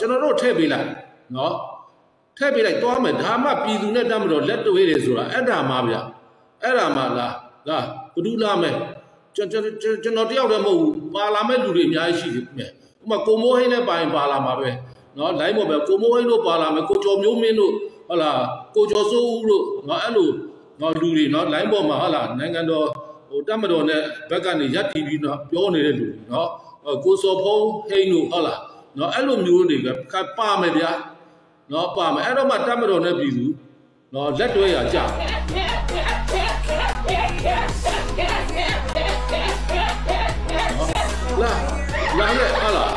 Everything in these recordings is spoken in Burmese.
ကျွန်တော်တို့ထည့်ပေးလိုက်နော်ထည့်ပေးလိုက်သွားမယ်ဒါမှပြည်သူနဲ့တတ်မတော်လက်တွေ့တယ်ဆိုတာအဲ့ဒါမှဗျအဲ့ဒါမှလားဘဒူလာမယ်ကျွန်တော်တယောက်တည်းမဟုတ်ဘူးပါလာမဲ့လူတွေအများကြီးရှိတယ်ဥပမာကိုမိုးဟင်းနဲ့ပါရင်ပါလာမှာပဲနော်လိုင်းပေါ်ပဲကိုမိုးဟင်းတို့ပါလာမယ်ကိုကျော်မျိုးမင်းတို့ဟုတ်လားကိုကျော်စိုးဦးတို့နော်အဲ့လိုနော်လူတွေနော်လိုင်းပေါ်မှာဟုတ်လားနိုင်ငံတော်တတ်မတော်နဲ့ဘက်ကနေရပ်တည်ပြီးတော့ပြောနေတဲ့လူတွေနော်ကိုစောဖုံးဟိန်းတို့ဟုတ်လားနော်အဲ့လိုမျိုးတွေကပါမယ်ဗျာနော်ပါမယ်အဲ့တော့မှတတ်မတော်နဲ့ပြည်သူနော်လက်တွဲရကြလာခဲ့ဟုတ်လား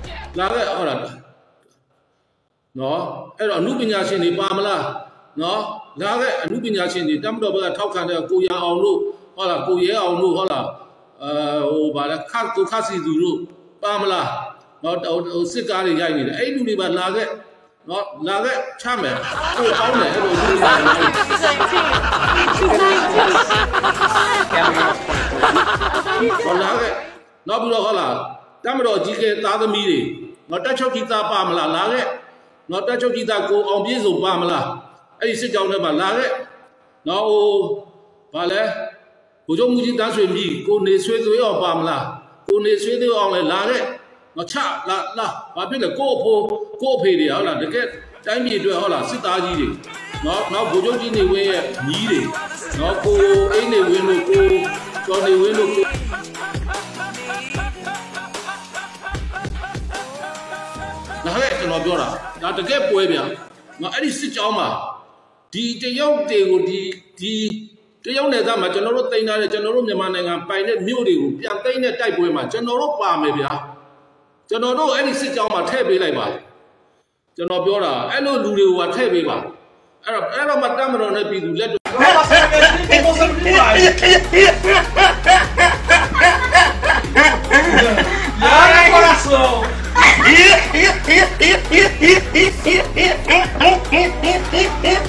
နော်အဲ့တော့အမှုပညာရှင်တွေပါမလားနော်လာခဲ့အမှုပညာရှင်တွေတတ်မတော်ဘက်ကထောက်ခံတဲ့ကိုရအောင်တို့ဟုတ်လားကိုရဲအောင်တို့ဟုတ်လားဗါလဲကိုခစီသူတို့ပါမလားနော်စစ်ကားတွေရိုက်နေတယ်အဲ့လူတွေပါလာခဲ့နော်လာခဲ့ချမယ်ဟိုကောင်းတယ်အဲ့လိုလူတွေလာခဲ့နောက်ပြီးတော့ဟုတ်လားတမတော်ကြီးကသားသမီးတွေနော်တက်ချုပ်ကြီးသားပါမလားလာခဲ့နော်တက်ချုပ်ကြီးသားကိုအောင်ပြေစုံပါမလားအဲ့ဒီစစ်ကြောင်းထဲမှာလာခဲ့နော်ဗါလဲဘုရားမူကြီးတန်းဆွေမြည်ကိုနေဆွေသွေးအောင်ပါမလားကိုနေဆွေးသွေးအောင်လည်းလာခဲ့နော်ချလာဘာဖြစ်လဲကိုအဖေတွေဟုတ်လားတကယ်တိုင်းပြည်အတွက်ဟုတ်လားစစ်သားကြီးတွေနော်ဘုရားကြီးနေဝင်းရဲ့ညီးတွေနော်ကိုအိမ်နေဝင်းတို့ကိုကျော်နေဝင်းတို့ဒါလည်းကျွန်တော်ပြောတာဒါတကယ်ပွဲဗျာနော်အဲ့ဒီစစ်ကြောင်းမှာဒီတရုတ်တွေကိုဒီတရုတ်နယ်သားမှာကျွန်တော်တို့တင်ထားတဲ့ကျွန်တော်တို့မြန်မာနိုင်ငံပိုင်တဲ့မြို့တွေကိုပြန်သိမ်းတဲ့တိုက်ပွဲမှာကျွန်တော်တို့ပါမယ်ဗျာကျွန်တော်တို့အဲ့ဒီစစ်ကြောင်းမှာထည့်ပေးလိုက်ပါကျွန်တော်ပြောတာအဲ့လိုလူတွေကိုထည့်ပေးပါအဲ့တော့မှတတ်မတော်နဲ့ပြည်သူလက်တွေ